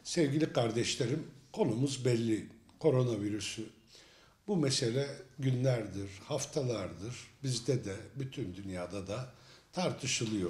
Sevgili kardeşlerim, konumuz belli. Koronavirüsü. Bu mesele günlerdir, haftalardır bizde de, bütün dünyada da tartışılıyor.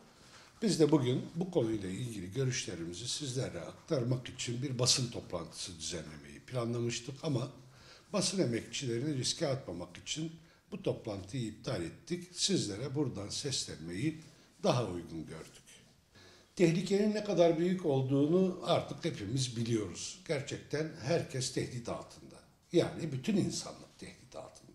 Biz de bugün bu konuyla ilgili görüşlerimizi sizlere aktarmak için bir basın toplantısı düzenlemeyi planlamıştık ama basın emekçilerini riske atmamak için bu toplantıyı iptal ettik. Sizlere buradan seslenmeyi daha uygun gördük. Tehlikenin ne kadar büyük olduğunu artık hepimiz biliyoruz. Gerçekten herkes tehdit altında. Yani bütün insanlık tehdit altında.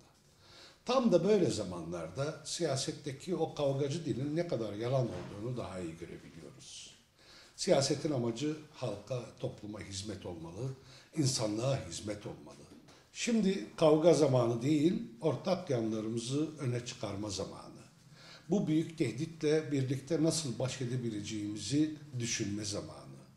Tam da böyle zamanlarda siyasetteki o kavgacı dilin ne kadar yalan olduğunu daha iyi görebiliyoruz. Siyasetin amacı halka, topluma hizmet olmalı, insanlığa hizmet olmalı. Şimdi kavga zamanı değil, ortak yanlarımızı öne çıkarma zamanı. Bu büyük tehditle birlikte nasıl baş edebileceğimizi düşünme zamanı.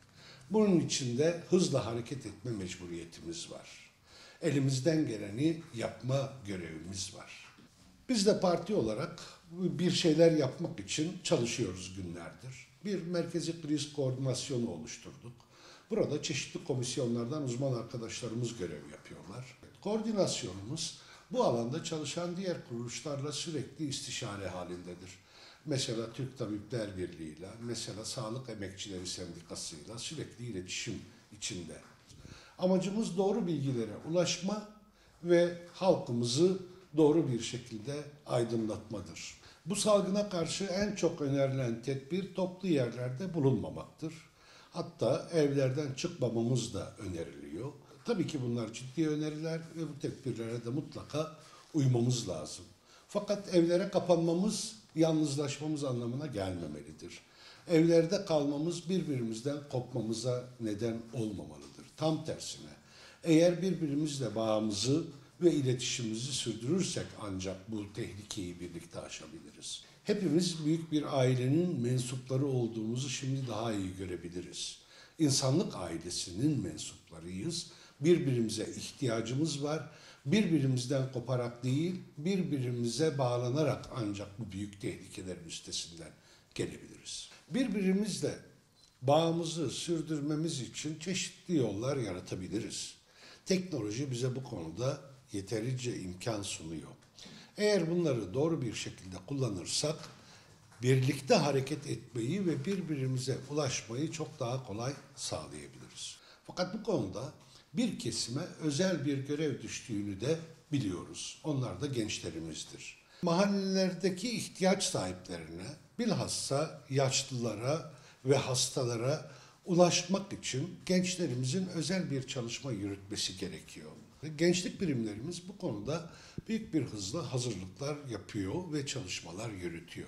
Bunun için de hızla hareket etme mecburiyetimiz var. Elimizden geleni yapma görevimiz var. Biz de parti olarak bir şeyler yapmak için çalışıyoruz günlerdir. Bir merkezi kriz koordinasyonu oluşturduk. Burada çeşitli komisyonlardan uzman arkadaşlarımız görev yapıyorlar. Koordinasyonumuz bu alanda çalışan diğer kuruluşlarla sürekli istişare halindedir. Mesela Türk Tabipler Birliği'yle, mesela Sağlık Emekçileri Sendikası'yla sürekli iletişim içinde. Amacımız doğru bilgilere ulaşma ve halkımızı doğru bir şekilde aydınlatmadır. Bu salgına karşı en çok önerilen tedbir toplu yerlerde bulunmamaktır. Hatta evlerden çıkmamamız da öneriliyor. Tabii ki bunlar ciddi öneriler ve bu tedbirlere de mutlaka uymamız lazım. Fakat evlere kapanmamız yalnızlaşmamız anlamına gelmemelidir. Evlerde kalmamız birbirimizden kopmamıza neden olmamalıdır. Tam tersine eğer birbirimizle bağımızı ve iletişimimizi sürdürürsek ancak bu tehlikeyi birlikte aşabiliriz. Hepimiz büyük bir ailenin mensupları olduğumuzu şimdi daha iyi görebiliriz. İnsanlık ailesinin mensuplarıyız. Birbirimize ihtiyacımız var. Birbirimizden koparak değil, birbirimize bağlanarak ancak bu büyük tehlikelerin üstesinden gelebiliriz. Birbirimizle bağımızı sürdürmemiz için çeşitli yollar yaratabiliriz. Teknoloji bize bu konuda yeterince imkan sunuyor. Eğer bunları doğru bir şekilde kullanırsak, birlikte hareket etmeyi ve birbirimize ulaşmayı çok daha kolay sağlayabiliriz. Fakat bu konuda bir kesime özel bir görev düştüğünü de biliyoruz. Onlar da gençlerimizdir. Mahallelerdeki ihtiyaç sahiplerine, bilhassa yaşlılara ve hastalara ulaşmak için gençlerimizin özel bir çalışma yürütmesi gerekiyor. Gençlik birimlerimiz bu konuda büyük bir hızla hazırlıklar yapıyor ve çalışmalar yürütüyor.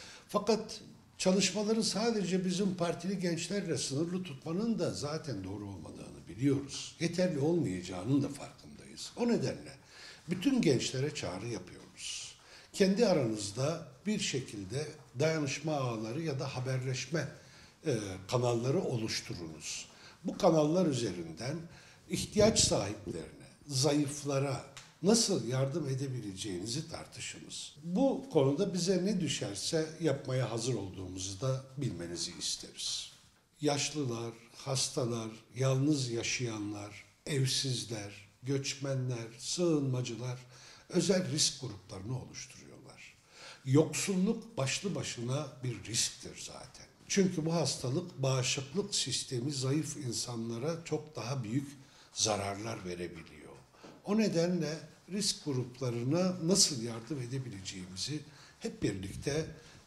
Fakat çalışmaları sadece bizim partili gençlerle sınırlı tutmanın da zaten doğru olmadığını biliyoruz. Yeterli olmayacağının da farkındayız. O nedenle bütün gençlere çağrı yapıyoruz. Kendi aranızda bir şekilde dayanışma ağları ya da haberleşme kanalları oluşturunuz. Bu kanallar üzerinden ihtiyaç sahiplerine, zayıflara nasıl yardım edebileceğinizi tartışınız. Bu konuda bize ne düşerse yapmaya hazır olduğumuzu da bilmenizi isteriz. Yaşlılar, hastalar, yalnız yaşayanlar, evsizler, göçmenler, sığınmacılar özel risk gruplarını oluşturuyorlar. Yoksulluk başlı başına bir risktir zaten. Çünkü bu hastalık bağışıklık sistemi zayıf insanlara çok daha büyük zararlar verebiliyor. O nedenle risk gruplarına nasıl yardım edebileceğimizi hep birlikte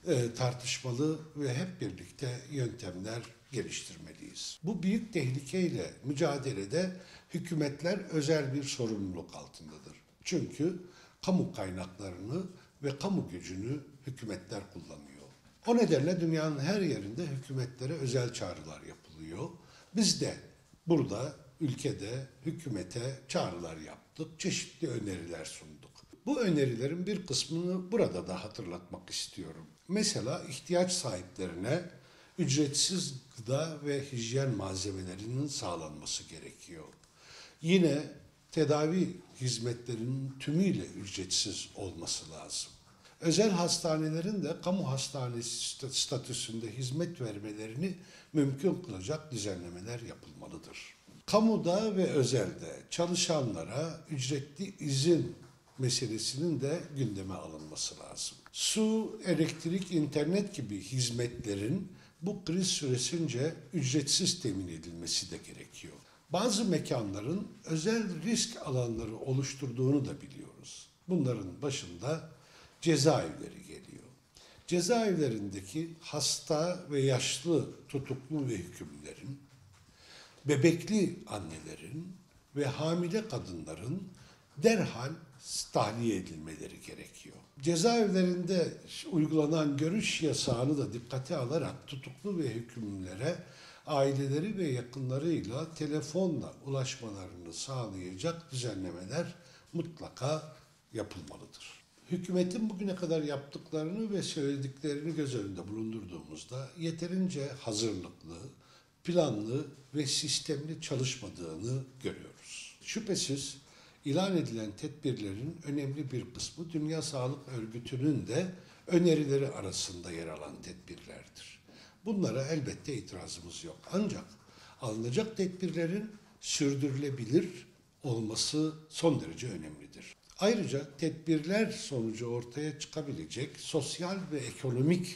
tartışmalı ve hep birlikte yöntemler geliştirmeliyiz. Bu büyük tehlikeyle mücadelede hükümetler özel bir sorumluluk altındadır. Çünkü kamu kaynaklarını ve kamu gücünü hükümetler kullanıyor. O nedenle dünyanın her yerinde hükümetlere özel çağrılar yapılıyor. Biz de burada ülkede hükümete çağrılar yaptık, çeşitli öneriler sunduk. Bu önerilerin bir kısmını burada da hatırlatmak istiyorum. Mesela ihtiyaç sahiplerine ücretsiz gıda ve hijyen malzemelerinin sağlanması gerekiyor. Yine tedavi hizmetlerinin tümüyle ücretsiz olması lazım. Özel hastanelerin de kamu hastanesi statüsünde hizmet vermelerini mümkün kılacak düzenlemeler yapılmalıdır. Kamuda ve özelde çalışanlara ücretli izin meselesinin de gündeme alınması lazım. Su, elektrik, internet gibi hizmetlerin bu kriz süresince ücretsiz temin edilmesi de gerekiyor. Bazı mekanların özel risk alanları oluşturduğunu da biliyoruz. Bunların başında cezaevleri geliyor. Cezaevlerindeki hasta ve yaşlı tutuklu ve hükümlerin, bebekli annelerin ve hamile kadınların derhal tahliye edilmeleri gerekiyor. Cezaevlerinde uygulanan görüş yasağını da dikkate alarak tutuklu ve hükümlülere aileleri ve yakınlarıyla telefonla ulaşmalarını sağlayacak düzenlemeler mutlaka yapılmalıdır. Hükümetin bugüne kadar yaptıklarını ve söylediklerini göz önünde bulundurduğumuzda yeterince hazırlıklı, planlı ve sistemli çalışmadığını görüyoruz. Şüphesiz ilan edilen tedbirlerin önemli bir kısmı Dünya Sağlık Örgütü'nün de önerileri arasında yer alan tedbirlerdir. Bunlara elbette itirazımız yok. Ancak alınacak tedbirlerin sürdürülebilir olması son derece önemlidir. Ayrıca tedbirler sonucu ortaya çıkabilecek sosyal ve ekonomik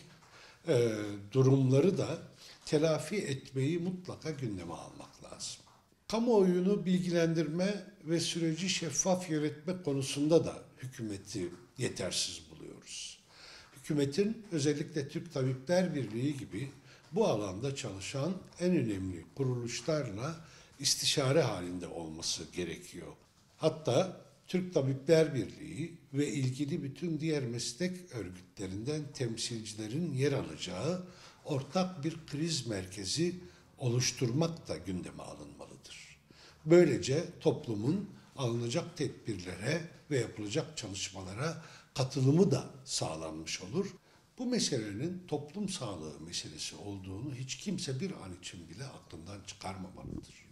durumları da telafi etmeyi mutlaka gündeme almak lazım. Kamuoyunu bilgilendirme ve süreci şeffaf yönetme konusunda da hükümeti yetersiz buluyoruz. Hükümetin özellikle Türk Tabipler Birliği gibi bu alanda çalışan en önemli kuruluşlarla istişare halinde olması gerekiyor. Hatta Türk Tabipler Birliği ve ilgili bütün diğer meslek örgütlerinden temsilcilerin yer alacağı ortak bir kriz merkezi oluşturmak da gündeme alınmalıdır. Böylece toplumun alınacak tedbirlere ve yapılacak çalışmalara katılımı da sağlanmış olur. Bu meselenin toplum sağlığı meselesi olduğunu hiç kimse bir an için bile aklından çıkarmamalıdır.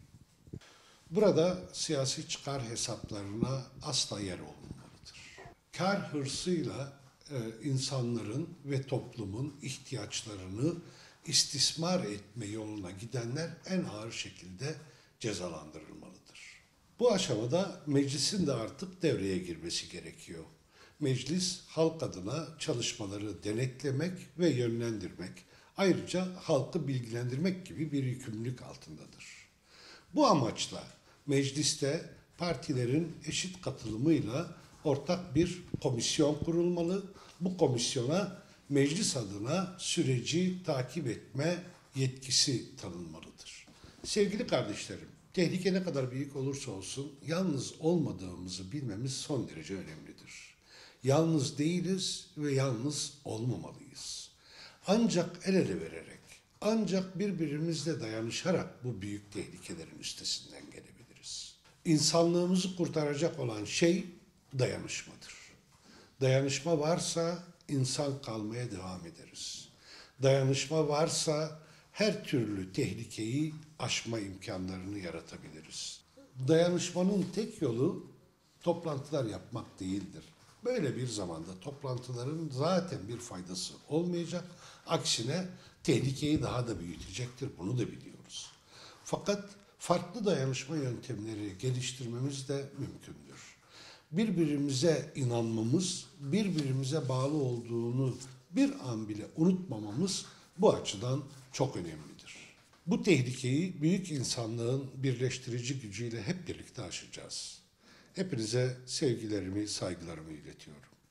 Burada siyasi çıkar hesaplarına asla yer olmamalıdır. Kar hırsıyla insanların ve toplumun ihtiyaçlarını istismar etme yoluna gidenler en ağır şekilde cezalandırılmalıdır. Bu aşamada meclisin de artık devreye girmesi gerekiyor. Meclis halk adına çalışmaları denetlemek ve yönlendirmek, ayrıca halkı bilgilendirmek gibi bir yükümlülük altındadır. Bu amaçla mecliste partilerin eşit katılımıyla ortak bir komisyon kurulmalı. Bu komisyona meclis adına süreci takip etme yetkisi tanınmalıdır. Sevgili kardeşlerim, tehlike ne kadar büyük olursa olsun yalnız olmadığımızı bilmemiz son derece önemlidir. Yalnız değiliz ve yalnız olmamalıyız. Ancak el ele vererek, ancak birbirimizle dayanışarak bu büyük tehlikelerin üstesinden gelebiliriz. İnsanlığımızı kurtaracak olan şey dayanışmadır. Dayanışma varsa insan kalmaya devam ederiz. Dayanışma varsa her türlü tehlikeyi aşma imkanlarını yaratabiliriz. Dayanışmanın tek yolu toplantılar yapmak değildir. Böyle bir zamanda toplantıların zaten bir faydası olmayacak. Aksine tehlikeyi daha da büyütecektir. Bunu da biliyoruz. Fakat farklı dayanışma yöntemleri geliştirmemiz de mümkündür. Birbirimize inanmamız, birbirimize bağlı olduğunu bir an bile unutmamamız bu açıdan çok önemlidir. Bu tehlikeyi büyük insanlığın birleştirici gücüyle hep birlikte aşacağız. Hepinize sevgilerimi, saygılarımı iletiyorum.